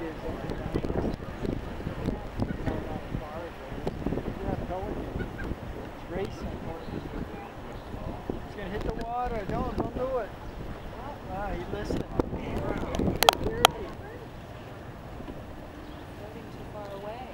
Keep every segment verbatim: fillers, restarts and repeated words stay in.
He's gonna hit the water. Don't, don't do it. Wow, he listened. Floating too far away.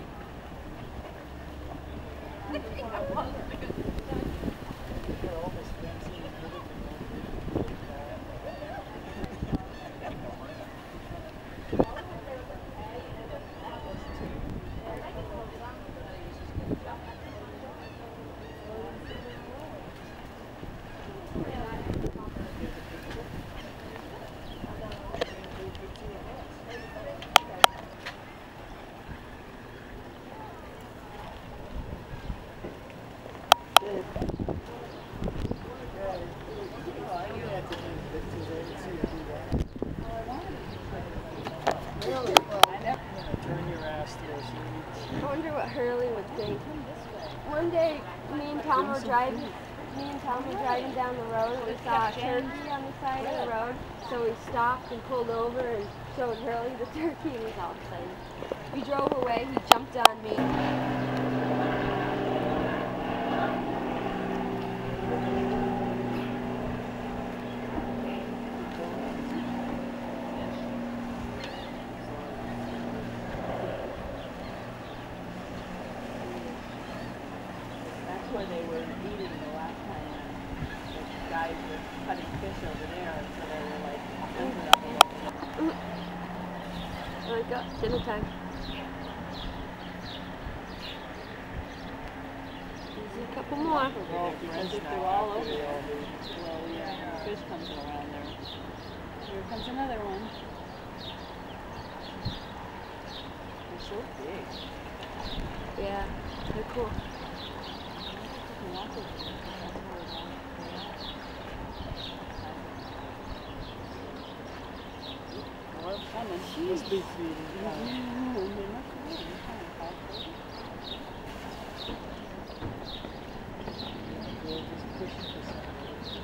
I wonder what Hurley would think. One day, me and Tom were driving. Me and Tom were driving down the road, and we saw a turkey on the side of the road. So we stopped and pulled over and showed Hurley the turkey, and he was all excited. We drove away. He jumped on me. Where they were eating the last time, and the guys were cutting fish over there, and so they were like, ended up a little. There we go, dinner time. There's a couple more. Because if they're all over there, well, yeah, the fish comes around there. Here comes another one. They're so big. Yeah, they're cool. She must be feeding. Mm-hmm. They must be. They're just pushing for something.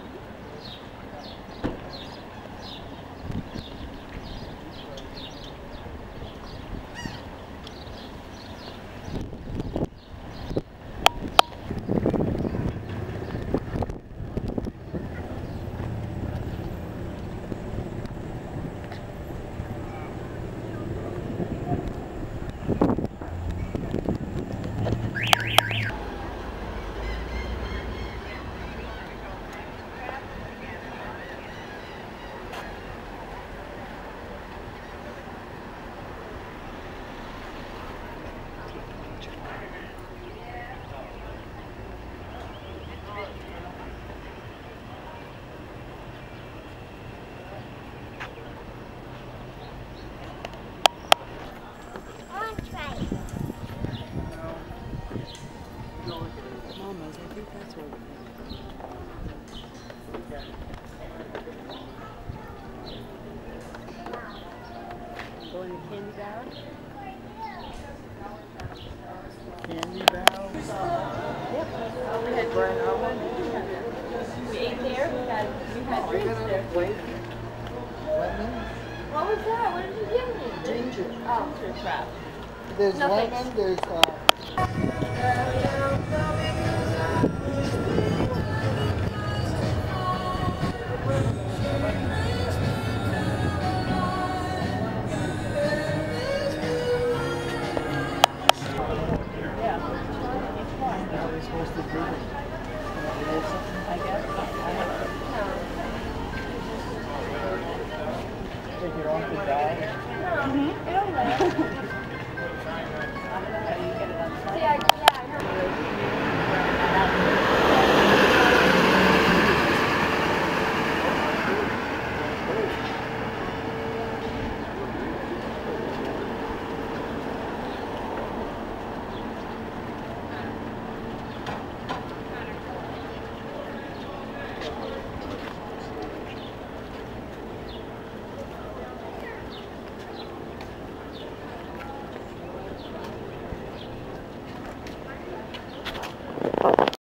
Mama's, I think that's what it is. Going to Candy Barrel? Candy barrels? Yep. We had We ate there, we had, we had drinks there. Lemon? What was that? What did you give me? Ginger. Oh. Ginger trap. There's No, lemon, thanks. there's uh how are they supposed to do it? I guess. Take it off the dog? Mm-hmm. It'll let. I don't know how you get it on the side. Yeah, yeah, I know.